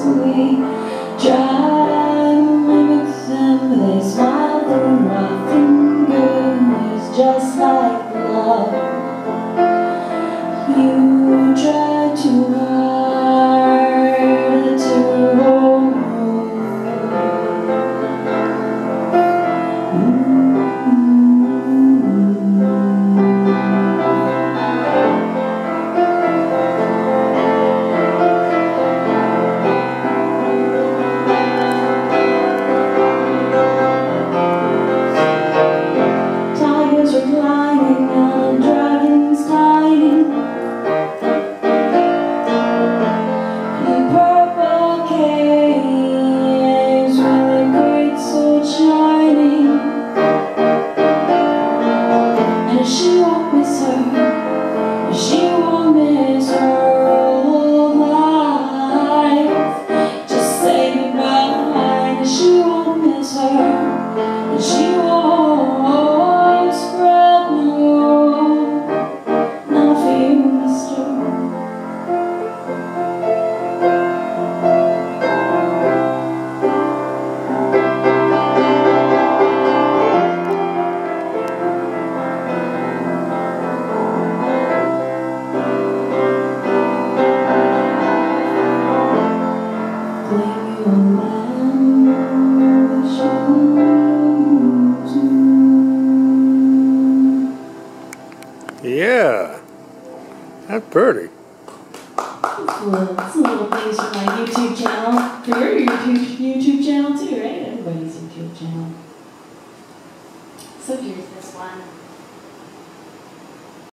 we try to mimic them. They smile through our fingers, just like love. You try too hard to hold me. Tigers reclining and dragons hiding in purple caves with a great sword shining. And she won't miss her, she won't miss her whole life. Just say goodbye, and she won't miss her, and she won't spread no fear, mister. Yeah, that's pretty. Some little things from my YouTube channel. For your YouTube channel too, right? Everybody's YouTube channel. So here's this one.